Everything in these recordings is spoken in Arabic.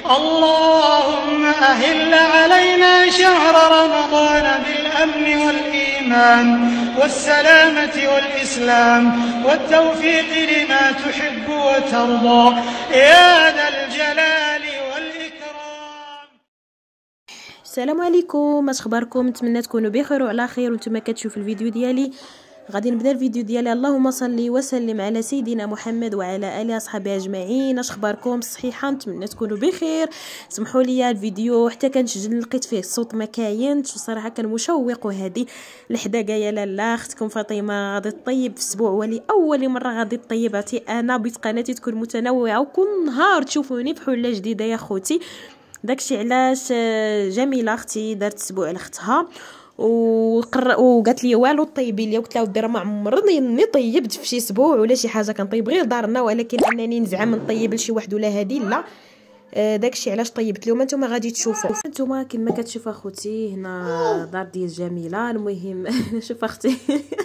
اللهم أهل علينا شهر رمضان بالأمن والإيمان والسلامة والإسلام والتوفيق لما تحب وترضى يا ذا الجلال والإكرام. السلام عليكم، اش اخباركم؟ نتمنى تكونوا بخير وعلى خير. وانتم كتشوفوا الفيديو ديالي. غادي نبدا الفيديو ديالي. اللهم صل وسلم على سيدنا محمد وعلى اله اصحابه اجمعين. اش اخباركم؟ صحيحه؟ نتمنى تكونوا بخير. سمحوا لي الفيديو حتى كنسجل لقيت فيه الصوت ما كاينش، وصراحه كان مشوق. وهذه الحداقه يا لاله اختكم فاطمه غادي تطيب في اسبوع ولأول مره غادي طيباتي انا. بغيت قناتي تكون متنوعه وكل نهار تشوفوني بحله جديده يا خوتي. داكشي علاش جميله اختي دارت اسبوع لاختها وقالت لي والو طيبي لي. قلت لها ودي راه ما عمرني طيبت في شي اسبوع ولا شي حاجه، كنطيب غير دارنا، ولكن انني نزعم نطيب لشي واحد ولا هادي لا. داكشي علاش طيبت لهم. انتم غادي تشوفوا. انتم كما كتشوفوا اخوتي هنا دار ديال جميله. المهم شوف اختي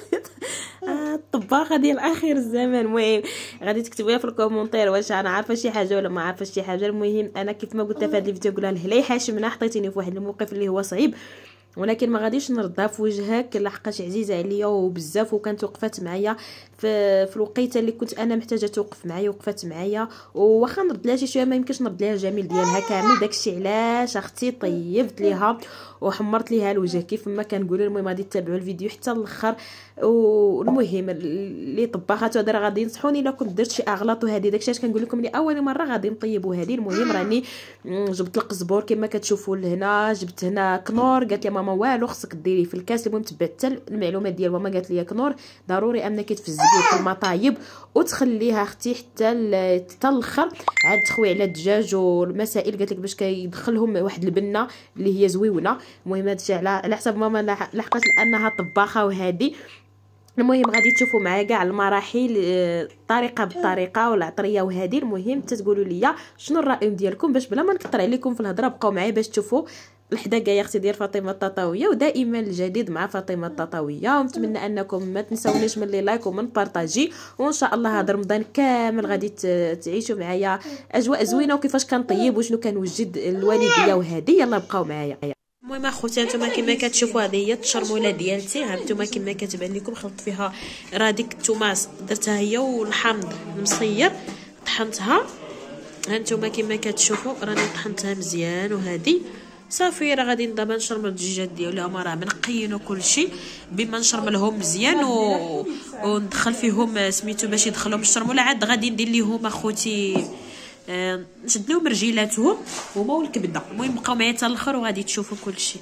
الطباخه ديال اخر الزمان. المهم غادي تكتبوا لي في الكومونتير واش انا عارفه شي حاجه ولا ما عارفه شي حاجه. المهم انا كيف ما قلت في هذا الفيديو نقولها لهلا حاشمنا حطيتيني في واحد الموقف اللي هو صعيب، ولكن ما غاديش نردها في وجهك لحقاش عزيزه عليا وبزاف، وكانت وقفات معايا في الوقيته اللي كنت انا محتاجه توقف معايا وقفات معايا. واخا نرد لها شي شويه ما يمكنش نرد لها الجميل ديالها كامل. داكشي علاش اختي طيبت ليها وحمرت ليها الوجه كيف ما كنقول. المهم غادي تتابعوا الفيديو حتى الاخر. والمهم اللي طباخات هذا راه غادي ينصحوني الا كنت درت شي اغلاط وهذه داكشي علاش كنقول لكم لي اول مره غادي نطيبوا هذه. المهم راني جبت القزبور كما كتشوفوا لهنا، جبت هنا كنور. قالت لي ماما والو خصك ديريه في الكاس. المهم تبعت حتى المعلومات ديال ماما، قالت لي كنور ضروري انك تفزيه في المطايب وتخليها اختي حتى الاخر عاد تخوي على الدجاج والمسائل. قالت لك باش كيدخلهم واحد البنه اللي هي زويونه. المهم هادشي على حسب ماما لحقت لانها طباخه وهادي. المهم غادي تشوفوا معايا كاع المراحل طريقه بالطريقه والعطريه وهذه. المهم تتقولوا لي شنو الراي ديالكم باش بلا ما نكثر عليكم في الهضره. بقاو معايا باش تشوفوا الحداقه يا اختي ديال فاطمه التطاويه. ودائما الجديد مع فاطمه التطاويه. ونتمنى انكم ما تنساونيش من لي لايك ومن بارطاجي. وان شاء الله هذا رمضان كامل غادي تعيشوا معايا اجواء زوينه وكيفاش كنطيب وشنو كنوجد الوالديه وهذه. يلا بقاو معايا. المهم اخوتي انتما كما كتشوفوا هذه هي التشرموله ديالتي. ها انتما كما كتبان لكم خلطت فيها راه ديك التوماس درتها هي والحامض المصير طحنتها. ها انتما كما كتشوفوا راني طحنتها مزيان. وهذه صافي راه غادي دابا نشرمل الدجاجات ديالهم راه منقيين وكلشي بما نشرملهم مزيان وندخل فيهم سميتو باش يدخلهم الشرموله. عاد غادي ندير ليهم اخوتي نشد لهم رجيلاتهم هما والكبده. المهم بقاو معايا حتى الاخر وغادي تشوفوا كلشي.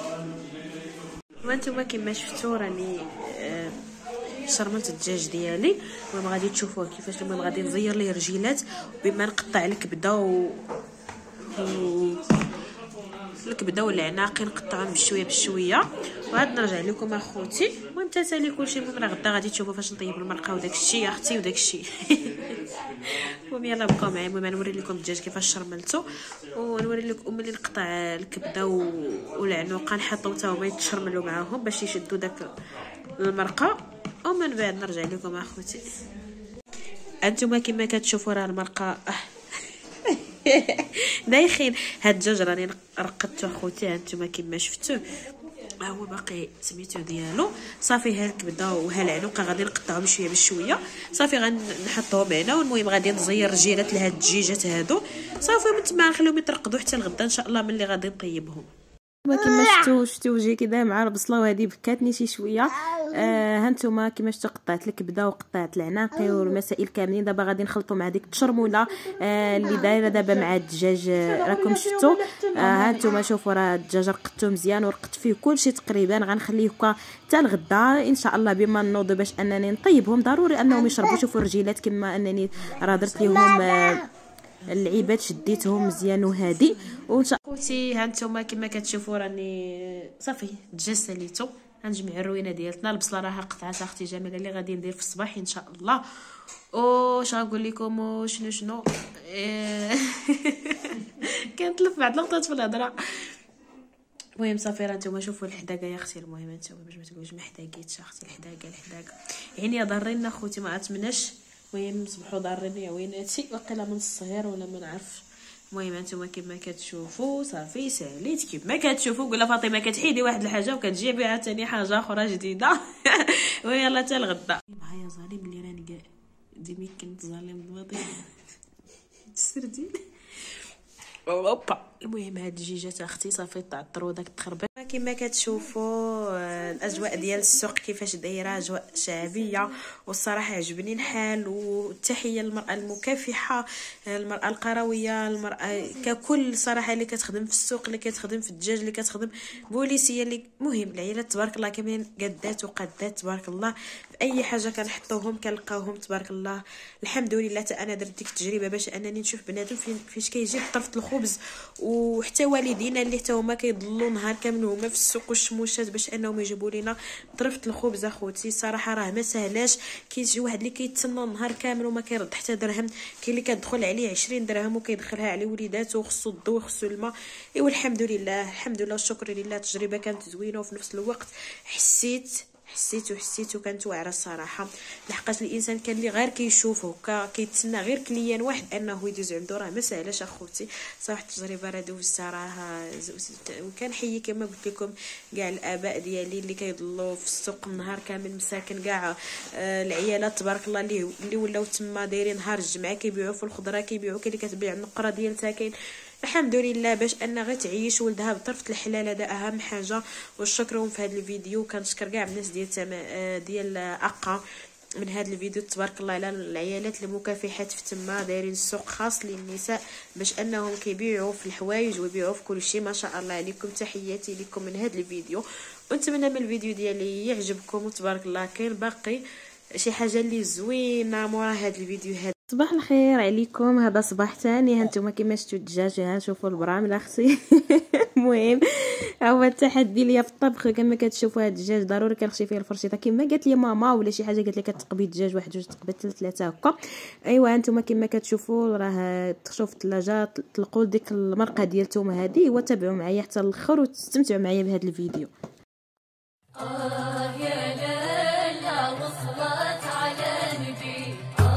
وانتم كما شفتوا راني شرملت الدجاج ديالي. المهم غادي تشوفوه كيفاش. المهم غادي نزير ليه رجيلات بما نقطع الكبده الكبده والعناق نقطعهم بشويه بشويه وعاد نرجع لكم اخوتي. المهم تسالي كلشي. المهم راه غدا غادي تشوفوا فاش نطيب المرقه وداك الشيء يا اختي وداك الشيء. المهم يلا بقاو معايا. المهم نوري لكم الدجاج كيفاش شرملته ونوري لكم ملي نقطع الكبده والعنوقه نحطو حتى هما يتشرملوا معاهم باش يشدوا داك المرقه. ومن بعد نرجع لكم اخوتي. انتما كما كتشوفوا راه المرقه دايخين. هاد الدجاج راني رقدته اخوتي. هانتوما كما شفتوه ها هو باقي سميتو ديالو. صافي ها الكبده وها العنقه غادي نقطعهم شويه بشويه. صافي غنحطهم هنا. والمهم غادي نزير رجيلات لهاد الدجاجات هادو صافي من تما نخليهم يترقدوا حتى الغدا ان شاء الله ملي غادي نطيبهم. كما شفتوا وجهي كذا مع البصله وهذه بكاتني شي شويه. هانتوما كما شفتوا قطعت الكبده وقطعت العناقي والمسائل كاملين. دابا غادي نخلطوا مع ديك التشرموله اللي دايره دابا مع الدجاج. راكم شفتوا هانتوما شوفوا راه الدجاج رقدته مزيان ورقدت فيه كلشي تقريبا. غنخليه هكا حتى الغدا ان شاء الله بما نوض باش انني نطيبهم. ضروري انهم يشربوا. شوفوا الرجيلات كما انني راه درت لهم اللعيبات شديتهم مزيان وهادي. وان شاء الله خوتي هانتوما كما كتشوفوا راني صافي الدجاج ساليتو. غنجمع الروينه ديالتنا. البصله راها قطعتها اختي جميله اللي غادي ندير في الصباح ان شاء الله. واش غنقول لكم شنو كنتلف بعض اللقطات في الهضره. المهم صافي راه نتوما شوفوا الحداقه يا اختي. المهم نتوما باش ما تقولوش ما حداقيتش اختي. الحداقه يعني ضارين اخوتي ما عرفتش مناش. المهم صبحوا ضارين يا ويناتي واقيلا من الصغير ولا ما نعرف المهم هانتوما كما كتشوفوا صافي ساليت كما كتشوفوا. قولها فاطمه كتحيدي واحد الحاجه وكتجي بها ثاني حاجه اخرى جديده. ويلا حتى الغدا. معايا ظالم اللي راني كاع ديما كنت ظالم الماضي تسردي. اوبا المهم هاد الدجاجات اختي صافي تعطروا داك التخربيق. كما كتشوفوا الاجواء ديال السوق كيفاش دايره، اجواء شعبيه والصراحه عجبني الحال. والتحيه للمراه المكافحه، المراه القرويه، المراه ككل صراحه اللي كتخدم في السوق، اللي كتخدم في الدجاج، اللي كتخدم بوليسيه، اللي مهم العائلات تبارك الله كاملين قادات وقادات تبارك الله. في اي حاجه كنحطوهم كنلقاوهم تبارك الله. الحمد لله حتى انا درت ديك التجربه باش انني نشوف بنادم فاش كيجي بطرف الخبز. وحتى والدينا اللي حتى هما كيضلوا نهار كامل هما في السوق والشموشات باش انهم يجيبوا لنا طرفه الخبز. اخوتي صراحه راه ما سهلاش. كاين شي واحد اللي كيتسنى نهار كامل وما كيرد حتى درهم، كاين اللي كتدخل عليه 20 درهم وكيدخلها على وليداتو وخصو الضو وخصو الماء. ايوا الحمد لله الحمد لله والشكر لله. التجربه كانت زوينه وفي نفس الوقت حسيت وكانت واعره الصراحه. لحقاش الانسان كان اللي غير كيشوف هكا كيتسنى غير كليان واحد انه يدوز عنده، راه ما سهلاش اخوتي. صراحه التجربه راه دوزتها راه وكنحيي كما قلت لكم كاع الاباء ديالي اللي كيضلوا في السوق النهار كامل مساكن كاع العيالات تبارك الله اللي ولاو تما دايرين نهار الجمعه كيبيعوا في الخضره، كيبيعوا كاين اللي كتبيع النقره ديال ساكن. الحمد لله باش ان غير تعيش ولدها بطرف الحلال، هذا اهم حاجه. والشكرهم في هذا الفيديو. كنشكر كاع الناس ديال اقا من هذا الفيديو تبارك الله على العيالات المكافحات في تما دايرين السوق خاص للنساء باش انهم كيبيعوا في الحوايج ويبيعوا في كل شيء. ما شاء الله عليكم. تحياتي لكم من هذا الفيديو، ونتمنى من الفيديو ديالي يعجبكم. وتبارك الله كاين باقي شي حاجه اللي زوينه مورا هذا الفيديو هذا. صباح الخير عليكم. هذا صباح ثاني. هانتوما كما شفتوا الدجاج، ها شوفوا البرامل اختي. المهم هو التحدي ليا في الطبخ. كما كتشوفوا هذا الدجاج ضروري كنخشي فيه الفرشيطه كما قالت لي ماما، ولا شي حاجه قالت لي كتقبي الدجاج واحد جوج تقبات ثلاثه هكا. ايوا هانتوما كما كتشوفوا راه تخشوا في الثلاجه تطلقوا ديك المرقه ديالتهم هذه، وتابعوا معايا حتى الاخر وتستمتعوا معايا بهذا الفيديو. يا ليلى وصلت على نبي،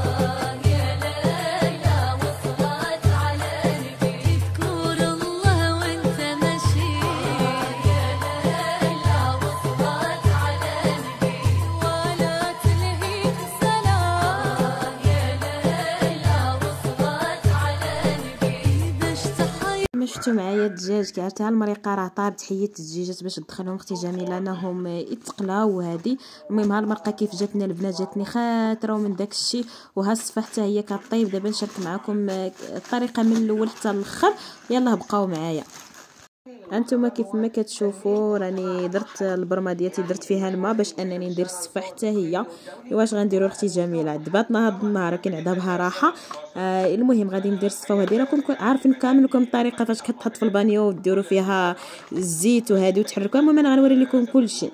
شفتوا معايا الدجاج كعرفتها المريقه راه طابت. حيدت الدجاجات باش ندخلهم اختي جميله انهم يتقلاو. وهذه المهم ها المرقه كيف جاتنا البنات جاتني خاطره ومن داك الشيء. وها الصفه حتى هي كطيب. دابا نشارك معكم الطريقه من الاول حتى الاخر. يلا بقاو معايا. انتما كيف ما كتشوفوا راني درت البرمه ديالتي درت فيها الماء باش انني ندير الصفه حتى هي. واش غنديروا اختي جميله دباتنا هاد النهار كنعدها بها راحه. المهم غادي ندير الصفه وهذه راكم عارفين كاملكم الطريقه فاش كتحط في البانيو وديروا فيها الزيت وهذه وتحركوها. المهم انا غنوري لكم كل شيء.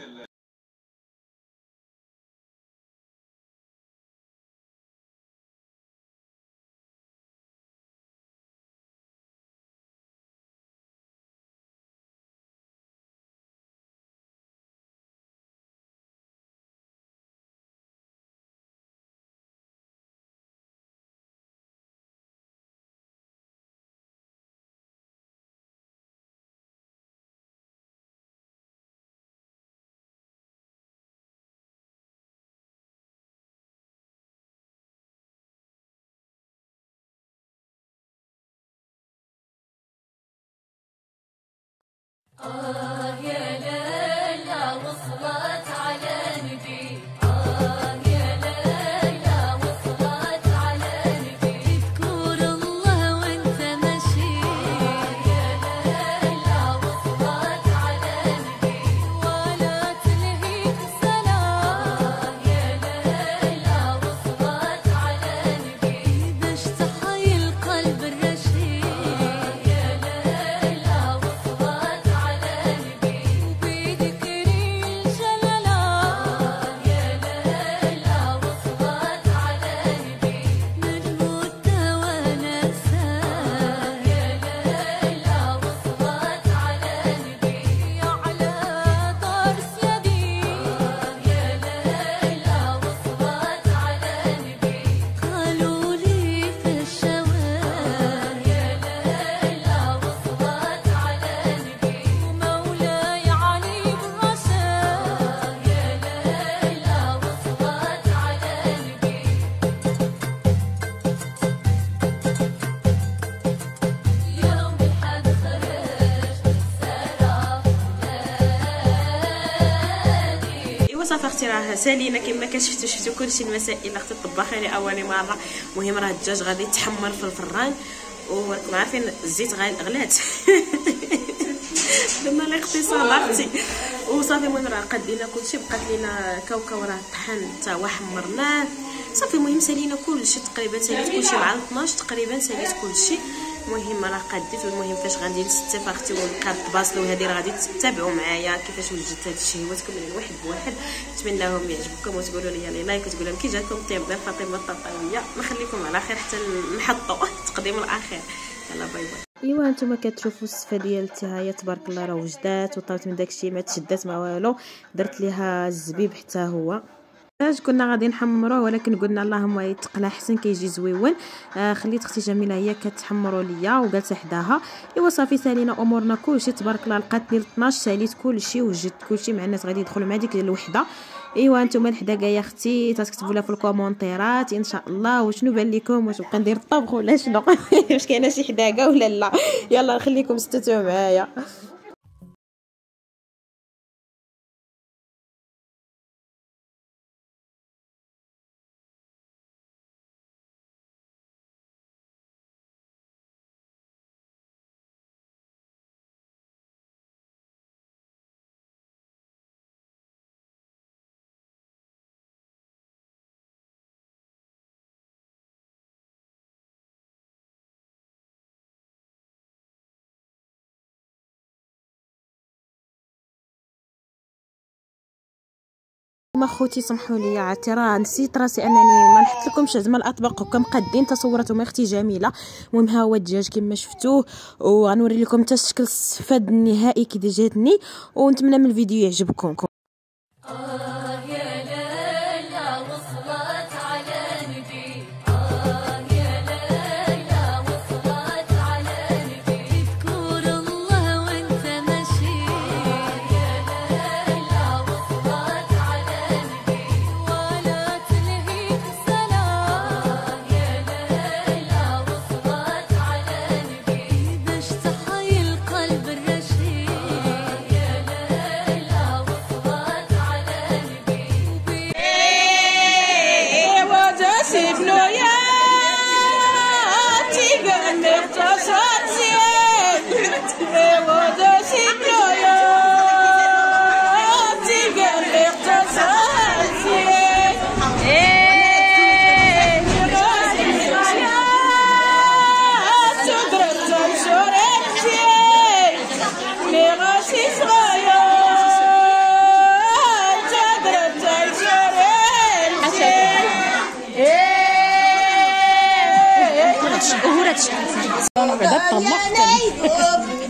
يا ليلى وصلت على نبي، يا ليلى وصلت على نبي، اذكر الله وانت ماشي، يا ليلى وصلت على نبي، ولا تلهيك صلاة، يا ليلى وصلت على نبي، باش تحيي القلب الرشيد، يا ليلى وصلت على نبي، وبيك وصافي اختي راه سالينا كما كشفتوا كلشي المسائل اختي طباخه لاول مره. المهم راه الدجاج غادي يتحمر في الفران وراكم عارفين الزيت غلات درنا الاقتصاد اختي وصافي. المهم راه قدينا كلشي، بقات لينا كاوكاو راه طحن حتى هو حمرناه صافي. المهم سالينا كلشي تقريبا، ساليت كلشي مع 12 تقريبا ساليت كلشي. المهم راه قديت. والمهم فاش غندير الستيف اختي ونبقى الطباصله وهذه راه غادي تتابعوا معايا كيفاش ولدت هاد الشهواتكم من واحد بواحد. نتمناهم يعجبكم وتقولوا لي لايك وتقولوا لهم كي جاكم الطيب ديال فاطمه الطاطاويه. نخليكم على خير حتى نحطوا تقديم الاخير. يلا باي باي. ايوا نتوما كتشوفوا الصفه ديال التهايه تبارك الله راه وجدات وطلعت من داكشي ما تشدات ما والو. درت ليها الزبيب حتى هو كنا غادي نحمروه ولكن قلنا اللهم يتقلى حسن كيجي زويون. خليت اختي جميله هي كتحمروا ليا وجالسه حداها. ايوا صافي سالينا امورنا كلشي تبارك الله. لقاتني 12 ساليت كلشي وجدت كلشي مع الناس غادي يدخلوا مع ديك الوحده. ايوا نتوما الحدا يا اختي تكتبوا لها في الكومونتيرات ان شاء الله وشنو بان لكم، واش بقى ندير الطبخ ولا شنو واش كاينه شي حداقه ولا لا. يلا نخليكم تستمتعوا معايا. ما خوتي سمحوا لي عرفتي راه نسيت راسي انني ما نحط لكمش زعما الاطباق هكا مقادين تصورتهم اختي جميله. المهم ها هو الدجاج كما شفتوه وغنوري لكم حتى الشكل الصفاد النهائي كي جاتني ونتمنى من الفيديو يعجبكم. بعدا طلقت